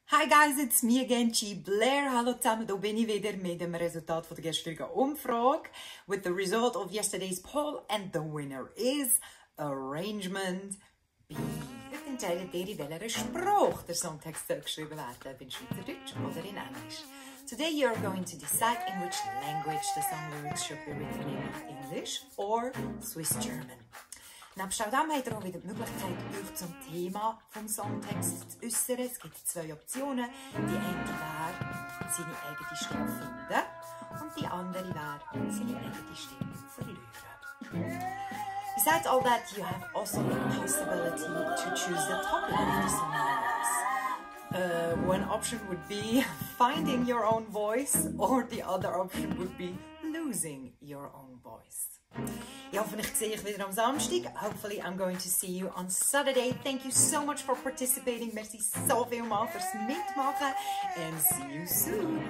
Hi guys, it's me again, Chi Blair. Hallo zusammen, da bin ich wieder mit dem Resultat von der gestrigen Umfrage. With the result of yesterday's poll, and the winner is Arrangement B. Heute entscheidet ihr, in welcher Sprache der Songtext geschrieben werden, in Schweizerdeutsch oder in Englisch. Today you are going to decide in which language the song lyrics should be written in English or Swiss German. Nebst all dem habt ihr auch wieder die Möglichkeit, euch zum Thema vom Songtext zu äußern. Es gibt zwei Optionen. Die eine wäre, seine eigene Stimme finden und die andere wäre, seine eigene Stimme verlieren. Besides all that, you have also the possibility to choose the topic of the song lyrics. One option would be finding your own voice, or the other option would be losing your own voice. Ich hoffe, ich sehe euch wieder am Samstag. Hopefully I'm going to see you on Saturday. Thank you so much for participating. Merci so viel mal fürs Mitmachen. And see you soon.